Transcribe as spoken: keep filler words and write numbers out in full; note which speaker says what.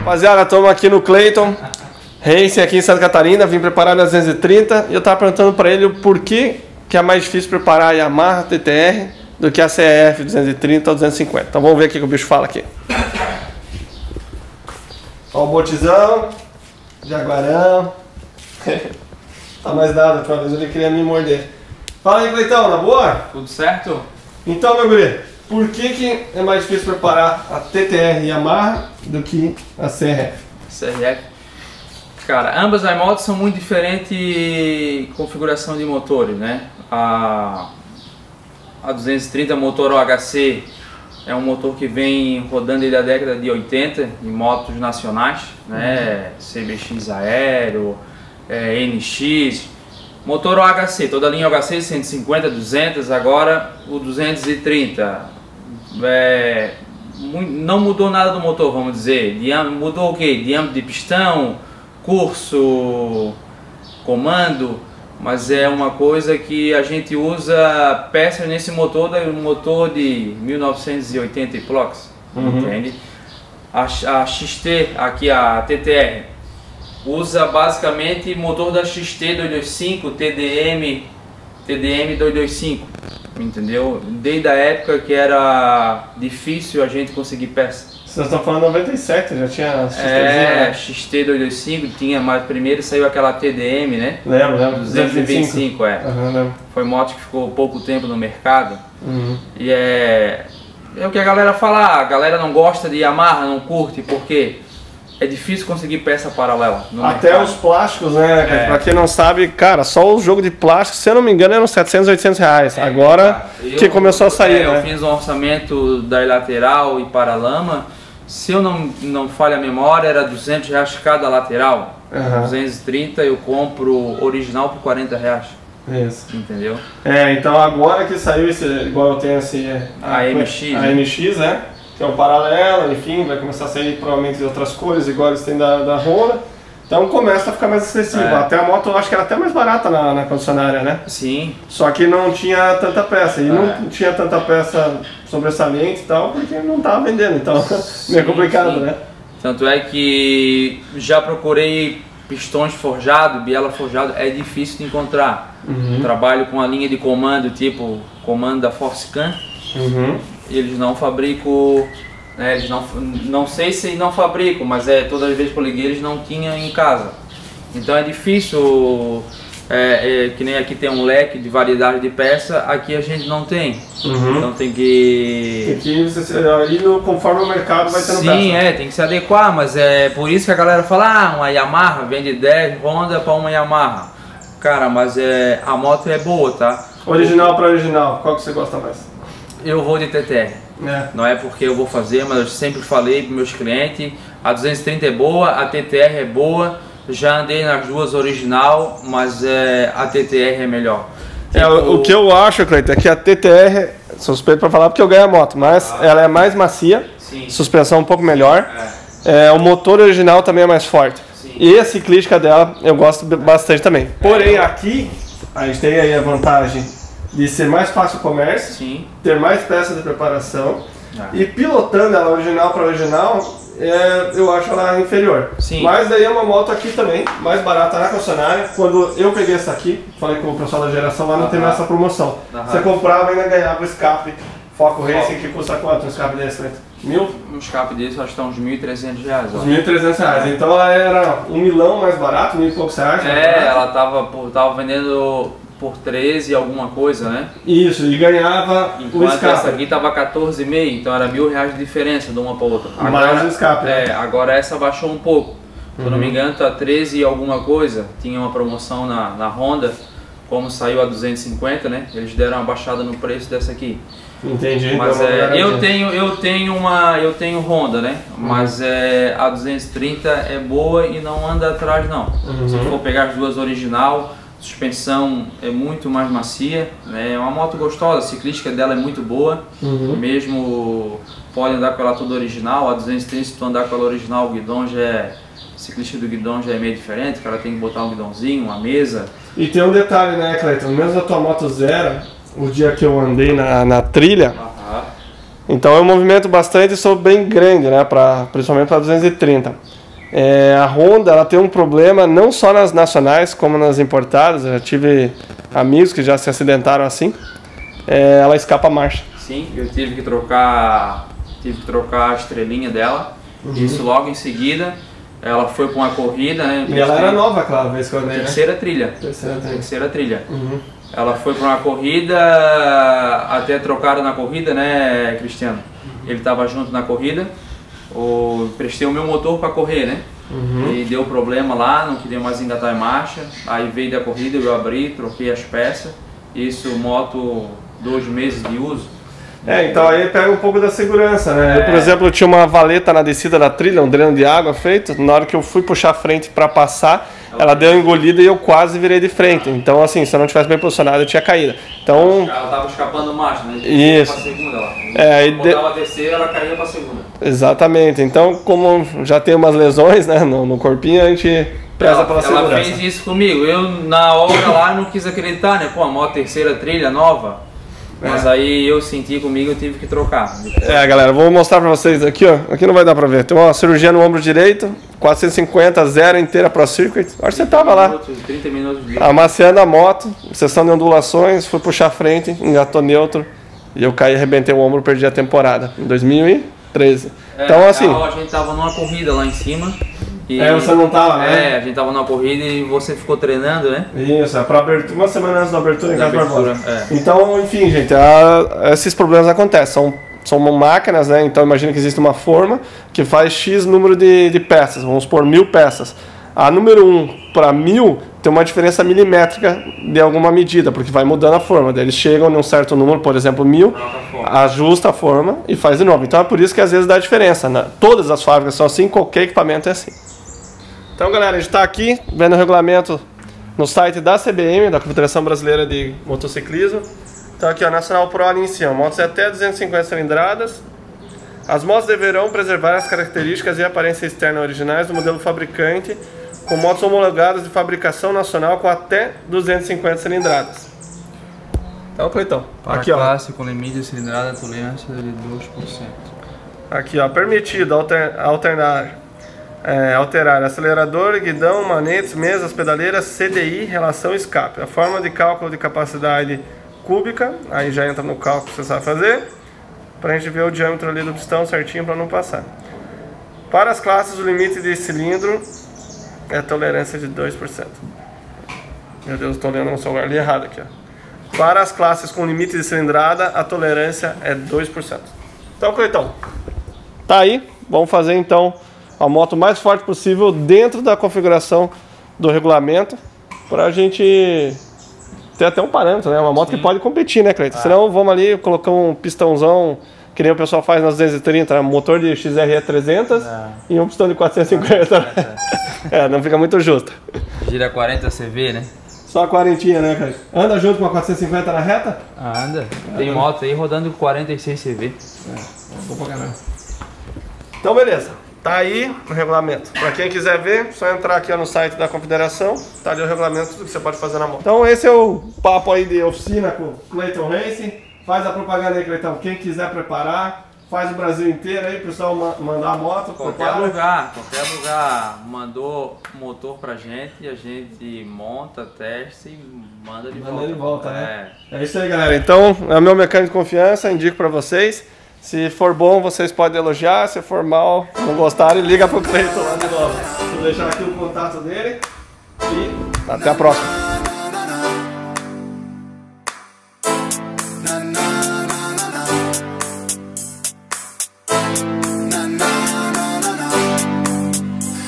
Speaker 1: Rapaziada, estamos aqui no Clayton Racing aqui em Santa Catarina, vim preparar a duzentos e trinta e eu estava perguntando para ele o porquê que é mais difícil preparar a Yamaha T T R do que a C F duzentos e trinta ou duzentos e cinquenta. Então vamos ver o que o bicho fala aqui. Ó o botizão, jaguarão. Tá mais nada, outra vez ele queria me morder. Fala aí, Cleitão, na boa?
Speaker 2: Tudo certo?
Speaker 1: Então, meu guri, por que que é mais difícil preparar a T T R Yamaha do que a C R F?
Speaker 2: C R F. Cara, ambas as motos são muito diferentes em configuração de motores, né? A, a duzentos e trinta motor O H C é um motor que vem rodando desde a década de oitenta em motos nacionais, né? Uhum. C B X Aero, é, N X, motor O H C, toda a linha O H C cento e cinquenta, duzentos, agora o duzentos e trinta. É, não mudou nada do motor, vamos dizer. Mudou o que? Diâmetro de pistão, curso, comando, mas é uma coisa que a gente usa peças nesse motor, um motor de mil novecentos e oitenta e plox, uhum. Entende? A, a X T, aqui a T T R, usa basicamente motor da X T duzentos e vinte e cinco, T D M, T D M duzentos e vinte e cinco, entendeu? Desde a época que era difícil a gente conseguir peça.
Speaker 1: Vocês estão falando noventa e sete, já tinha X T?
Speaker 2: É, X T duzentos e vinte e cinco, tinha, mas primeiro saiu aquela T D M, né?
Speaker 1: Lembro, lembro.
Speaker 2: duzentos e vinte e cinco, é.
Speaker 1: Uhum, lembro.
Speaker 2: Foi moto que ficou pouco tempo no mercado.
Speaker 1: Uhum.
Speaker 2: E é, é o que a galera fala, a galera não gosta de Yamaha, não curte, porque é difícil conseguir peça paralela no
Speaker 1: Até
Speaker 2: mercado.
Speaker 1: Os plásticos, né?
Speaker 2: É.
Speaker 1: Pra quem não sabe, cara, só o jogo de plástico, se eu não me engano, eram setecentos, oitocentos reais. É, Agora eu, que começou a sair,
Speaker 2: é,
Speaker 1: né?
Speaker 2: Eu fiz um orçamento da lateral e paralama. Se eu não, não falha a memória, era duzentos reais cada lateral. Uhum. duzentos e trinta eu compro original por quarenta reais.
Speaker 1: Isso.
Speaker 2: Entendeu?
Speaker 1: É, então agora que saiu esse, igual eu tenho esse...
Speaker 2: A, a M X.
Speaker 1: A
Speaker 2: né?
Speaker 1: M X, né? Que é um paralelo, enfim, vai começar a sair provavelmente de outras cores, igual eles têm da, da Honda. Então começa a ficar mais acessível. É. Até a moto eu acho que era até mais barata na, na concessionária, né?
Speaker 2: Sim.
Speaker 1: Só que não tinha tanta peça. E é. não tinha tanta peça sobressalente e tal, porque não estava vendendo. Então sim, meio complicado, sim. né?
Speaker 2: Tanto é que já procurei pistões forjados, biela forjado, é difícil de encontrar. Uhum. Trabalho com a linha de comando, tipo comando da Forcecan. Uhum. Eles não fabricam. É, eles não, não sei se não fabricam, mas é, todas as vezes que eu liguei eles não tinham em casa. Então é difícil, é, é, que nem aqui tem um leque de variedade de peça, aqui a gente não tem. Uhum. Então tem que...
Speaker 1: Tem que ir no, conforme o mercado vai tendo peça.
Speaker 2: Sim, é, tem que se adequar, mas é por isso que a galera fala, ah, uma Yamaha, vende dez Honda para uma Yamaha. Cara, mas é, a moto é boa, tá?
Speaker 1: Original para original, qual que você gosta mais?
Speaker 2: Eu vou de T T R. É. Não é porque eu vou fazer, mas eu sempre falei para meus clientes, a duzentos e trinta é boa, a T T R é boa, já andei nas duas original, mas é, a T T R é melhor.
Speaker 1: É, tipo... o, o que eu acho, Cleiton, é que a T T R, suspeito para falar porque eu ganho a moto, mas ah. ela é mais macia, sim. Suspensão um pouco melhor, é. É, o motor original também é mais forte. Sim. E a ciclística dela eu gosto bastante também. Porém, é. aqui a gente tem aí a vantagem de ser mais fácil o comércio, sim. Ter mais peças de preparação ah. e pilotando ela original para original, é, eu acho ela inferior. Sim. Mas daí é uma moto aqui também, mais barata na concessionária. Quando eu peguei essa aqui, falei com o pessoal da geração lá, não ah, tem mais essa promoção. Ah, Você comprava e ainda ganhava o escape Foco Racing, que custa quanto um escape desse? Né? Mil?
Speaker 2: Um escape desse acho que está uns mil e trezentos reais.
Speaker 1: Uns mil e trezentos reais. É. Então ela era um milão mais barato, mil e poucos reais.
Speaker 2: É, ela tava, tava vendendo por treze alguma coisa, né?
Speaker 1: Isso, e ganhava
Speaker 2: Enquanto
Speaker 1: o escape.
Speaker 2: Essa aqui tava quatorze e meio, então era mil reais de diferença de uma para outra. Agora,
Speaker 1: mais o escape.
Speaker 2: É,
Speaker 1: né?
Speaker 2: agora essa baixou um pouco. Se eu não me engano, tá treze e alguma coisa. Tinha uma promoção na, na Honda, como saiu a duzentos e cinquenta, né? Eles deram uma baixada no preço dessa aqui.
Speaker 1: Entendi.
Speaker 2: Mas
Speaker 1: então
Speaker 2: é, eu tenho, eu tenho uma, eu tenho Honda, né? Uhum. Mas é, a duzentos e trinta é boa e não anda atrás não. Uhum. Se for pegar as duas original, suspensão é muito mais macia, né? É uma moto gostosa, a ciclística dela é muito boa, uhum. Mesmo pode andar com ela toda original, a duzentos e trinta se tu andar com ela original, o guidão já é, a ciclística do guidão já é meio diferente, que ela tem que botar um guidãozinho, uma mesa.
Speaker 1: E tem um detalhe, né, Cleiton, mesmo a tua moto zero, o dia que eu andei na, na trilha, uhum. Então é um movimento bastante, sou bem grande, né, pra, principalmente para duzentos e trinta. É, a Honda, ela tem um problema não só nas nacionais, como nas importadas. Eu já tive amigos que já se acidentaram assim. É, ela escapa a marcha.
Speaker 2: Sim, eu tive que trocar, tive que trocar a estrelinha dela. Uhum. Isso logo em seguida. Ela foi para uma corrida, né?
Speaker 1: E ela era nova, claro, vez que eu andei,
Speaker 2: terceira, né? trilha.
Speaker 1: terceira trilha.
Speaker 2: Terceira trilha.
Speaker 1: Uhum.
Speaker 2: Ela foi para uma corrida, até trocaram na corrida, né, Cristiano? Uhum. Ele estava junto na corrida. O, prestei o meu motor para correr, né? Uhum. E deu problema lá, não queria mais engatar em marcha. Aí veio da corrida, eu abri, troquei as peças. Isso, moto, dois meses de uso.
Speaker 1: É, então aí pega um pouco da segurança, né? É. Eu, por exemplo, tinha uma valeta na descida da trilha, um dreno de água feito. Na hora que eu fui puxar a frente para passar, ela deu uma engolida e eu quase virei de frente. Então, assim, se eu não tivesse bem posicionado, eu tinha caído. Então...
Speaker 2: Ela estava escapando marcha, né?
Speaker 1: Isso.
Speaker 2: Pra segunda, ela.
Speaker 1: É, aí
Speaker 2: Quando ela descer, ela caía para segunda.
Speaker 1: Exatamente. Então, como já tem umas lesões, né, no, no corpinho, a gente preza
Speaker 2: ela,
Speaker 1: pela
Speaker 2: ela
Speaker 1: segurança.
Speaker 2: Ela fez isso comigo. Eu, na hora lá, não quis acreditar, né? Pô, a moto terceira trilha nova. Mas é. aí eu senti comigo, eu tive que trocar.
Speaker 1: É, galera, vou mostrar pra vocês aqui, ó. Aqui não vai dar pra ver. Tem uma cirurgia no ombro direito, quatrocentos e cinquenta, zero inteira Pro Circuit. Acho que você tava lá.
Speaker 2: trinta minutos de
Speaker 1: amaciando a moto, sessão de ondulações, fui puxar a frente, engatou neutro. E eu caí, arrebentei o ombro, perdi a temporada. Em dois mil e treze.
Speaker 2: É,
Speaker 1: então, assim...
Speaker 2: A gente tava numa corrida lá em cima. E,
Speaker 1: é, você não tava, né?
Speaker 2: É, a gente tava numa corrida e você ficou treinando, né?
Speaker 1: Isso, é pra abertura, uma semana antes da abertura em casa
Speaker 2: abertura, é.
Speaker 1: Então, enfim, gente, a, esses problemas acontecem. São, são máquinas, né? Então imagina que existe uma forma que faz X número de, de peças, vamos supor mil peças. A número um para mil tem uma diferença milimétrica de alguma medida, porque vai mudando a forma. Daí eles chegam num certo número, por exemplo, mil, ajusta a forma e faz de novo. Então é por isso que às vezes dá diferença, né? Todas as fábricas são assim, qualquer equipamento é assim. Então, galera, a gente está aqui vendo o regulamento no site da C B M, da Confederação Brasileira de Motociclismo. Então aqui, ó, Nacional Pro ali em cima, motos até duzentas e cinquenta cilindradas. As motos deverão preservar as características e aparência externa originais do modelo fabricante, com motos homologadas de fabricação nacional com até duzentas e cinquenta cilindradas. Então, Cleitão,
Speaker 2: para
Speaker 1: aqui,
Speaker 2: classe
Speaker 1: ó.
Speaker 2: com limite de cilindrada, tolerância de dois por cento.
Speaker 1: Aqui, ó, permitido alter, alternar... É, alterar acelerador, guidão, manetes, mesas, pedaleiras, C D I, relação escape. A forma de cálculo de capacidade cúbica, aí já entra no cálculo que você sabe fazer, para a gente ver o diâmetro ali do pistão certinho para não passar. Para as classes, o limite de cilindro é tolerância de dois por cento. Meu Deus, estou lendo no celular ali errado aqui, ó. Para as classes com limite de cilindrada, a tolerância é dois por cento. Então, Cleitão, tá aí, vamos fazer então a moto mais forte possível dentro da configuração do regulamento, para a gente ter até um parâmetro, né? Uma moto Sim. que pode competir, né, Cleiton? Ah. Senão vamos ali colocar um pistãozão, que nem o pessoal faz nas duzentas e trinta, motor de X R E trezentos ah. e um pistão de quatrocentos e cinquenta. É, não fica muito justo.
Speaker 2: Gira quarenta C V, né?
Speaker 1: Só a quarentinha, né, Cleiton? Anda junto com a quatrocentos e cinquenta na reta?
Speaker 2: Ah, anda. Tem ah, moto aí rodando quarenta e seis C V.
Speaker 1: É, vou pra caramba. Então, beleza. Tá aí o regulamento. Para quem quiser ver, só entrar aqui ó, no site da Confederação. Tá ali o regulamento, tudo que você pode fazer na moto. Então esse é o papo aí de oficina com o Cleiton Racing. Faz a propaganda aí, Cleiton. Quem quiser preparar, faz o Brasil inteiro aí, pessoal mandar a moto.
Speaker 2: Qualquer prepara. lugar, qualquer lugar mandou motor pra gente e a gente monta, testa e manda de
Speaker 1: manda
Speaker 2: volta.
Speaker 1: de volta, né? É. é isso aí, galera. Então, é o meu mecânico de confiança, indico pra vocês. Se for bom, vocês podem elogiar. Se for mal, não gostarem, liga pro Cleiton lá de novo. Vou deixar aqui o contato dele. E até a próxima.